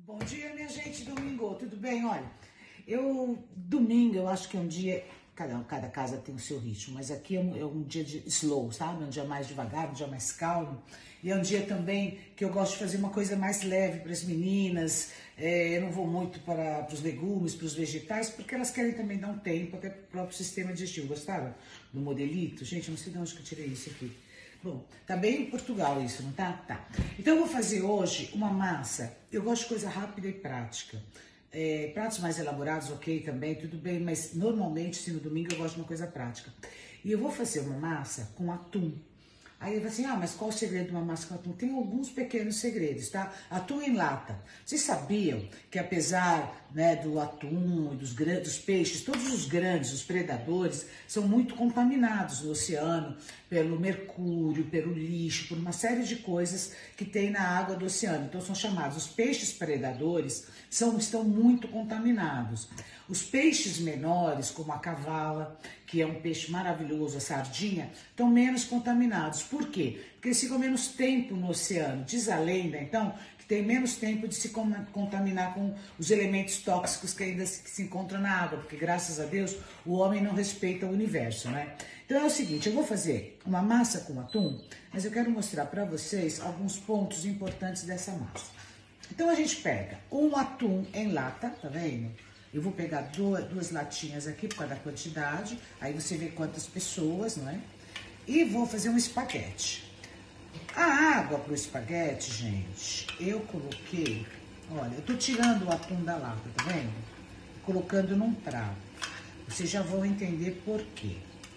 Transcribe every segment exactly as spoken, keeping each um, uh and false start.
Bom dia, minha gente, domingo, tudo bem? Olha, eu, domingo, eu acho que é um dia, cada, cada casa tem o seu ritmo, mas aqui é um, é um dia de slow, sabe? Um dia mais devagar, um dia mais calmo. E é um dia também que eu gosto de fazer uma coisa mais leve para as meninas. É, eu não vou muito para, para os legumes, para os vegetais, porque elas querem também dar um tempo até para o próprio sistema digestivo. Gostaram do modelito? Gente, eu não sei de onde que eu tirei isso aqui. Bom, tá bem em Portugal isso, não tá? Tá. Então eu vou fazer hoje uma massa. Eu gosto de coisa rápida e prática. É, pratos mais elaborados, ok, também, tudo bem, mas normalmente, se no domingo, eu gosto de uma coisa prática. E eu vou fazer uma massa com atum. Aí ele vai assim, ah, mas qual o segredo de uma massa com atum? Tem alguns pequenos segredos, tá? Atum em lata. Vocês sabiam que apesar, né, do atum e dos, dos peixes, todos os grandes, os predadores, são muito contaminados no oceano pelo mercúrio, pelo lixo, por uma série de coisas que tem na água do oceano. Então são chamados, os peixes predadores são, estão muito contaminados. Os peixes menores, como a cavala, que é um peixe maravilhoso, a sardinha, estão menos contaminados. Por quê? Porque eles ficam menos tempo no oceano. Diz a lenda, então, que tem menos tempo de se contaminar com os elementos tóxicos que ainda se, que se encontram na água, porque, graças a Deus, o homem não respeita o universo, né? Então é o seguinte, eu vou fazer uma massa com atum, mas eu quero mostrar para vocês alguns pontos importantes dessa massa. Então a gente pega um atum em lata, tá vendo? Eu vou pegar duas, duas latinhas aqui por causa da quantidade, aí você vê quantas pessoas, não é? E vou fazer um espaguete. A água pro espaguete, gente, eu coloquei, olha, eu tô tirando o atum da lata, tá vendo? Colocando num prato. Vocês já vão entender por quê.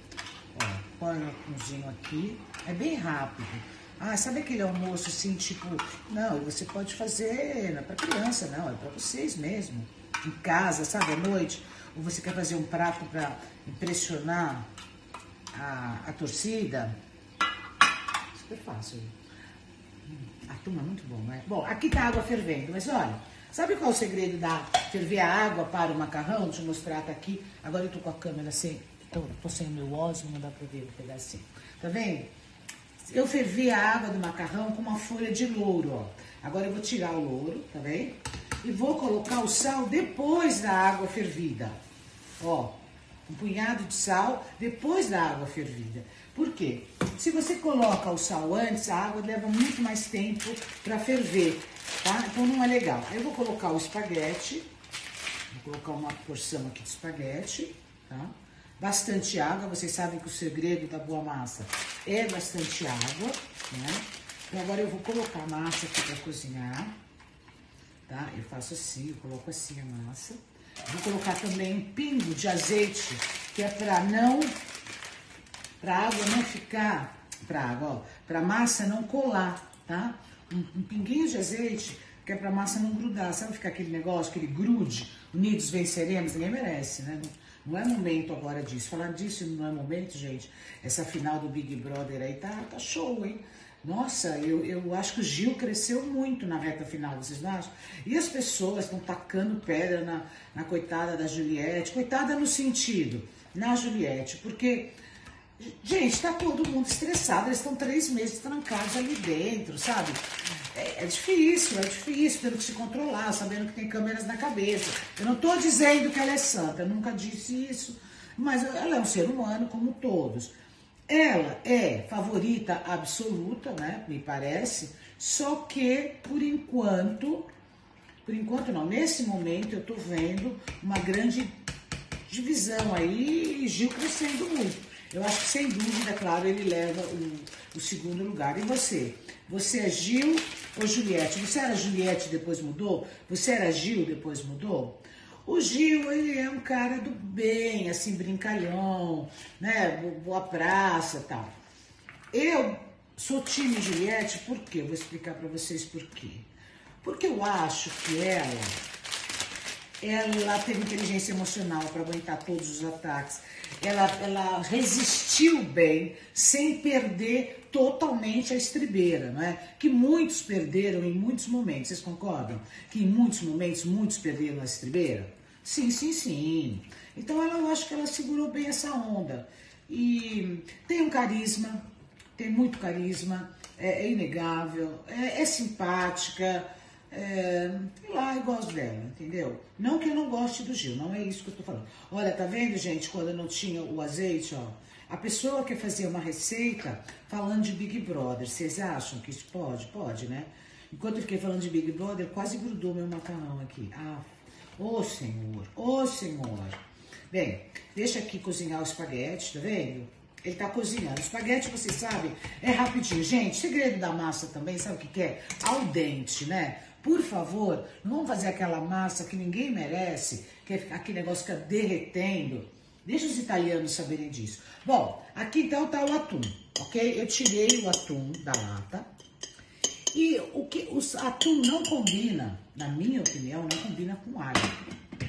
Ó, põe o atumzinho aqui, é bem rápido. Ah, sabe aquele almoço assim, tipo, não, você pode fazer, não é pra criança, não, é pra vocês mesmo. Em casa, sabe, à noite, ou você quer fazer um prato para impressionar a, a torcida, super fácil. Hum, atum é muito bom, né? Bom, aqui tá a água fervendo, mas olha, sabe qual é o segredo da ferver a água para o macarrão? Deixa eu mostrar, tá aqui. Agora eu tô com a câmera sem, tô, tô sem o meu ósmo, não dá pra ver o pedacinho. Tá vendo? Eu fervi a água do macarrão com uma folha de louro, ó. Agora eu vou tirar o louro, tá vendo? E vou colocar o sal depois da água fervida. Ó, um punhado de sal depois da água fervida. Por quê? Se você coloca o sal antes, a água leva muito mais tempo para ferver, tá? Então não é legal. Aí eu vou colocar o espaguete. Vou colocar uma porção aqui de espaguete, tá? Bastante água. Vocês sabem que o segredo da boa massa é bastante água, né? Então agora eu vou colocar a massa aqui para cozinhar. Tá? Eu faço assim, eu coloco assim a massa. Vou colocar também um pingo de azeite, que é para não, para a água não ficar, para água, ó, para a massa não colar, tá? Um, um pinguinho de azeite, que é para a massa não grudar. Sabe ficar aquele negócio, aquele grude, unidos venceremos, ninguém merece, né? Não, não é momento agora disso. Falar disso não é momento, gente. Essa final do Big Brother aí tá, tá show, hein? Nossa, eu, eu acho que o Gil cresceu muito na reta final, vocês não acham? E as pessoas estão tacando pedra na, na coitada da Juliette. Coitada no sentido, na Juliette, porque, gente, tá todo mundo estressado. Eles estão três meses trancados ali dentro, sabe? É, é difícil, é difícil, tendo que se controlar, sabendo que tem câmeras na cabeça. Eu não tô dizendo que ela é santa, eu nunca disse isso, mas ela é um ser humano como todos. Ela é favorita absoluta, né, me parece, só que, por enquanto, por enquanto não, nesse momento eu tô vendo uma grande divisão aí e Gil crescendo muito. Eu acho que, sem dúvida, claro, ele leva o, o segundo lugar. E você? Você é Gil ou Juliette? Você era Juliette e depois mudou? Você era Gil e depois mudou? O Gil, ele é um cara do bem, assim, brincalhão, né, boa praça e tal. Eu sou time Juliette, por quê? Eu vou explicar pra vocês por quê. Porque eu acho que ela, ela teve inteligência emocional para aguentar todos os ataques. Ela, ela resistiu bem, sem perder totalmente a estribeira, não é? Que muitos perderam em muitos momentos, vocês concordam? Que em muitos momentos, muitos perderam a estribeira? Sim, sim, sim. Então ela, eu acho que ela segurou bem essa onda. E tem um carisma, tem muito carisma, é, é inegável, é, é simpática, é, sei lá, gosto dela, entendeu? Não que eu não goste do Gil, não é isso que eu tô falando. Olha, tá vendo, gente, quando não tinha o azeite, ó. A pessoa que fazia uma receita falando de Big Brother, vocês acham que isso pode? Pode, né? Enquanto eu fiquei falando de Big Brother, quase grudou meu macarrão aqui. Ah, ô senhor, ô senhor. Bem, deixa aqui cozinhar o espaguete, tá vendo? Ele tá cozinhando. O espaguete, vocês sabem, é rapidinho. Gente, segredo da massa também, sabe o que que é? Al dente, né? Por favor, não vamos fazer aquela massa que ninguém merece, que é aquele negócio que fica derretendo. Deixa os italianos saberem disso. Bom, aqui então tá o atum, ok? Eu tirei o atum da lata. E o que o atum não combina, na minha opinião, não combina com alho.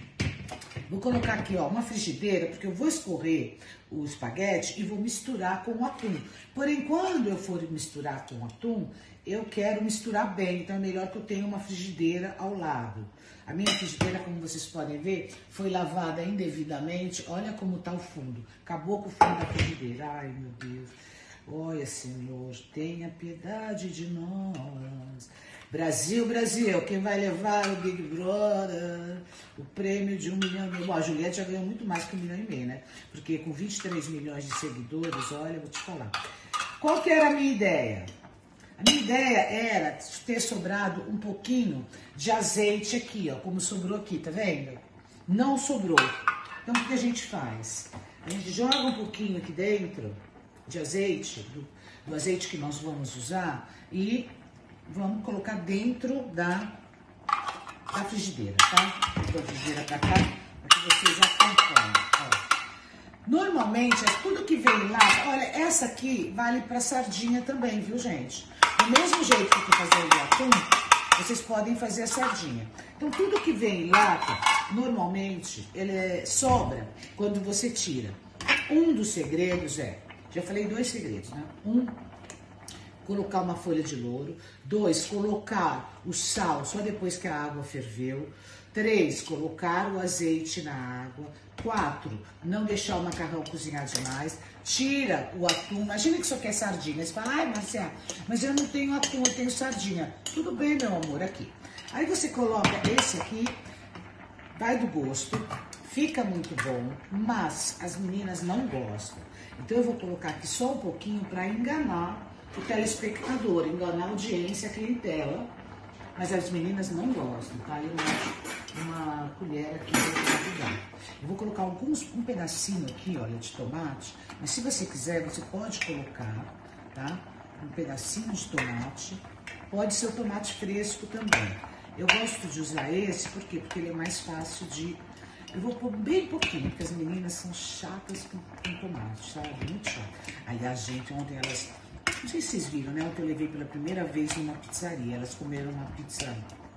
Vou colocar aqui, ó, uma frigideira, porque eu vou escorrer o espaguete e vou misturar com o atum. Porém, quando eu for misturar com o atum, eu quero misturar bem, então é melhor que eu tenha uma frigideira ao lado. A minha frigideira, como vocês podem ver, foi lavada indevidamente. Olha como tá o fundo. Acabou com o fundo da frigideira. Ai, meu Deus. Olha, Senhor, tenha piedade de nós. Brasil, Brasil, quem vai levar o Big Brother, o prêmio de um milhão e meio. Bom, a Juliette já ganhou muito mais que um milhão e meio, né? Porque com vinte e três milhões de seguidores, olha, eu vou te falar. Qual que era a minha ideia? A minha ideia era ter sobrado um pouquinho de azeite aqui, ó, como sobrou aqui, tá vendo? Não sobrou. Então, o que a gente faz? A gente joga um pouquinho aqui dentro de azeite, do, do azeite que nós vamos usar, e vamos colocar dentro da, da frigideira, tá? Da frigideira pra cá, para que vocês acompanhem, ó. Normalmente, tudo que vem lá, olha, essa aqui vale pra sardinha também, viu, gente? Do mesmo jeito que eu tô fazendo o atum, vocês podem fazer a sardinha. Então, tudo que vem em lata, normalmente, ele é, sobra quando você tira. Um dos segredos é, já falei dois segredos, né? Um, colocar uma folha de louro. Dois, colocar o sal só depois que a água ferveu. Três, colocar o azeite na água. Quatro, não deixar o macarrão cozinhar demais. Tira o atum. Imagina que só quer sardinha. Você fala, ai, Marcia, mas eu não tenho atum, eu tenho sardinha. Tudo bem, meu amor, aqui. Aí você coloca esse aqui, vai do gosto, fica muito bom, mas as meninas não gostam. Então eu vou colocar aqui só um pouquinho para enganar o telespectador, enganar a audiência, a clientela. Mas as meninas não gostam, tá? Eu acho uma colher aqui para ajudar. Eu vou colocar alguns, um pedacinho aqui, olha, de tomate. Mas se você quiser, você pode colocar, tá? Um pedacinho de tomate. Pode ser o tomate fresco também. Eu gosto de usar esse, por quê? Porque ele é mais fácil de... Eu vou pôr bem pouquinho, porque as meninas são chatas com, com tomate, sabe? Muito chato. Aliás, gente, ontem elas... Não sei se vocês viram, né? Ontem eu levei pela primeira vez numa pizzaria. Elas comeram uma pizza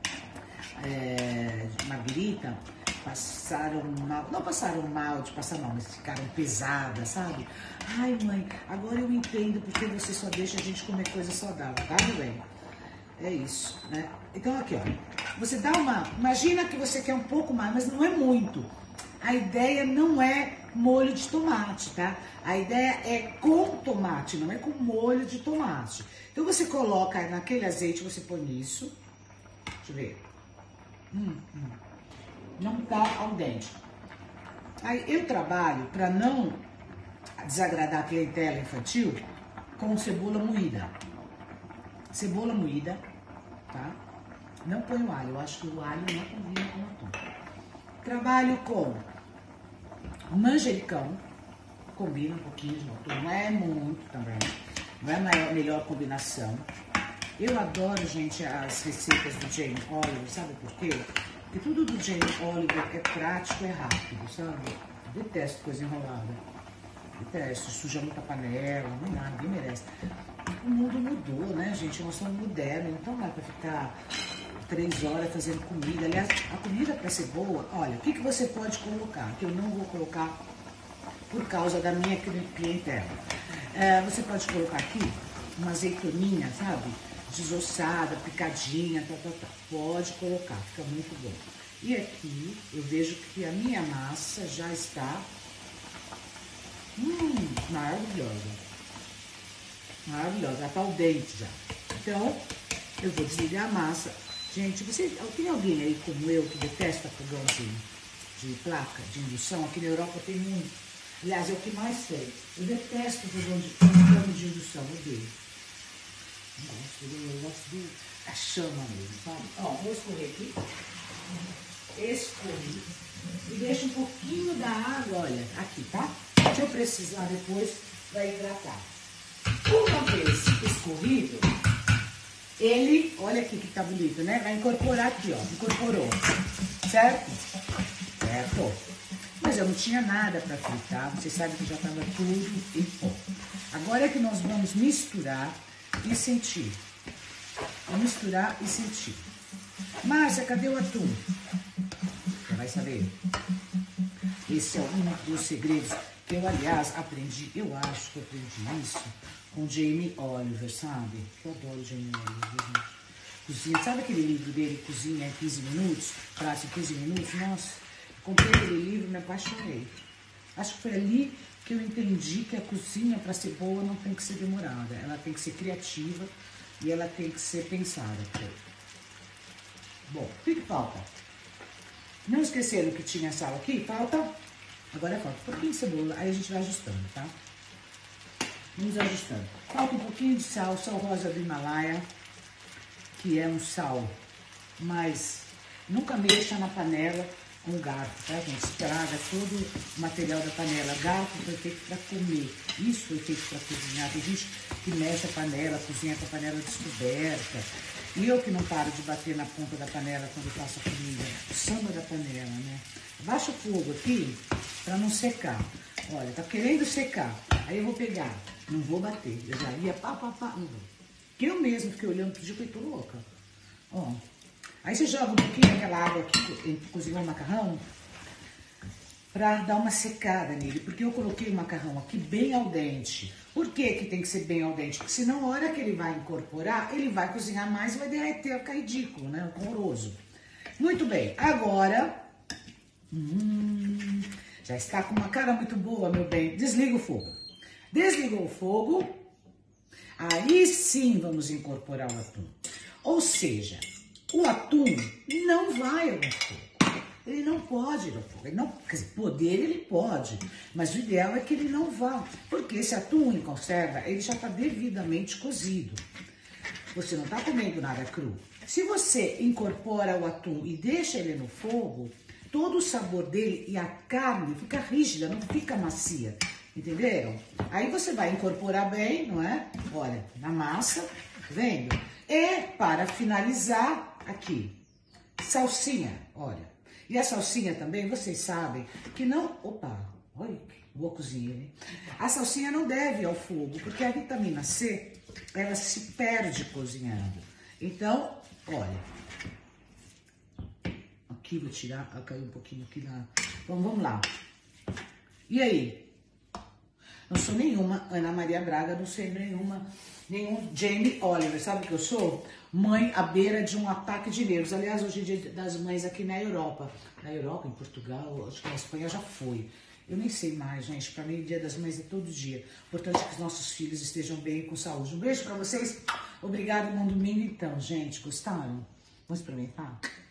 é, de marguerita, passaram mal. Não passaram mal de passar mal, mas ficaram pesadas, sabe? Ai, mãe, agora eu entendo porque você só deixa a gente comer coisa saudável, tá, meu bem? É isso, né? Então, aqui, ó. Você dá uma... Imagina que você quer um pouco mais, mas não é muito. A ideia não é molho de tomate, tá? A ideia é com tomate, não é com molho de tomate. Então, você coloca naquele azeite, você põe isso. Deixa eu ver. Hum, hum. Não tá al dente. Aí, eu trabalho para não desagradar a clientela infantil com cebola moída. Cebola moída, tá? Não ponho alho, eu acho que o alho não combina com o atum. Trabalho com manjericão, combina um pouquinho de atum, não é muito também, não é a maior, melhor combinação. Eu adoro, gente, as receitas do Jamie Oliver, sabe por quê? Porque tudo do Jamie Oliver é prático, é rápido, sabe? Eu detesto coisa enrolada, detesto, suja muita panela, não dá, ninguém merece. O mundo mudou, né, gente? Nós somos modernos, então não dá pra ficar três horas fazendo comida. Aliás, a comida para ser boa, olha, o que, que você pode colocar? Que eu não vou colocar por causa da minha clientela. É, você pode colocar aqui uma azeitoninha, sabe? Desossada, picadinha, tá, tá, tá. Pode colocar, fica muito bom. E aqui eu vejo que a minha massa já está hum, maravilhosa. Maravilhosa, já tá al dente já. Então, eu vou desligar a massa. Gente, você, tem alguém aí como eu que detesta fogão de, de placa, de indução? Aqui na Europa tem muito. Aliás, é o que mais tem. Eu detesto fogão de, fogão de indução, eu odeio. Não gosto, eu gosto do, da chama mesmo, sabe? Ó, vou escorrer aqui. Escorri. E deixa um pouquinho da água, olha, aqui, tá? Se eu precisar depois, vai hidratar. Uma vez escorrido, ele, olha aqui que tá bonito, né? Vai incorporar aqui, ó. Incorporou. Certo? Certo. Mas eu não tinha nada para fritar. Vocês sabem que já tava tudo em pó. Agora é que nós vamos misturar e sentir. Vamos misturar e sentir. Márcia, cadê o atum? Você vai saber. Esse é um dos segredos que eu, aliás, aprendi. Eu acho que eu aprendi isso com Jamie Oliver, sabe? Eu adoro Jamie Oliver, gente. Cozinha, sabe aquele livro dele, Cozinha em quinze minutos? Prato em quinze minutos? Nossa, comprei aquele livro e me apaixonei. Acho que foi ali que eu entendi que a cozinha, para ser boa, não tem que ser demorada. Ela tem que ser criativa e ela tem que ser pensada. Bom, o que, que falta? Não esqueceram que tinha sal aqui? Falta, agora falta um pouquinho de cebola, aí a gente vai ajustando, tá? Vamos ajustando. Falta um pouquinho de sal, sal rosa do Himalaia, que é um sal, mas nunca mexa na panela com garfo, tá, gente? Estraga todo o material da panela. Garfo foi feito para comer, isso foi feito para cozinhar. Tem gente que mexe a panela, cozinha com a panela descoberta. E eu que não paro de bater na ponta da panela quando eu faço a comida. O samba da panela, né? Baixa o fogo aqui para não secar. Olha, tá querendo secar. Aí eu vou pegar. Não vou bater. Eu já ia pá, pá, pá. Não vou. Que eu mesmo fiquei olhando pro dia e falei, tô louca. Ó. Aí você joga um pouquinho daquela água que cozinhou o macarrão para dar uma secada nele. Porque eu coloquei o macarrão aqui bem al dente. Por que que tem que ser bem al dente? Porque senão a hora que ele vai incorporar, ele vai cozinhar mais e vai derreter, vai ficar ridículo, né? Horroroso. Muito bem. Agora, hum, já está com uma cara muito boa, meu bem. Desliga o fogo. Desligou o fogo. Aí sim vamos incorporar o atum. Ou seja, o atum não vai ao fogo. Ele não pode ir ao fogo. Ele não, quer dizer, poder ele pode, mas o ideal é que ele não vá. Porque esse atum em conserva, ele já está devidamente cozido. Você não está comendo nada cru. Se você incorpora o atum e deixa ele no fogo, todo o sabor dele e a carne fica rígida, não fica macia. Entenderam? Aí você vai incorporar bem, não é? Olha, na massa, tá vendo? E para finalizar, aqui, salsinha, olha. E a salsinha também, vocês sabem que não... Opa, olha que boa cozinha, hein? A salsinha não deve ir ao fogo, porque a vitamina C, ela se perde cozinhando. Então, olha. Aqui, vou tirar, caiu um pouquinho aqui na... Então, vamos lá. E aí? Não sou nenhuma Ana Maria Braga, não sei nenhuma... Nenhum Jamie Oliver, sabe o que eu sou? Mãe à beira de um ataque de nervos. Aliás, hoje é dia das mães aqui na Europa. Na Europa, em Portugal, acho que na Espanha já foi. Eu nem sei mais, gente. Para mim, o dia das mães é todo dia. Importante que os nossos filhos estejam bem e com saúde. Um beijo para vocês. Obrigada, bom domingo. Então, gente, gostaram? Vamos experimentar?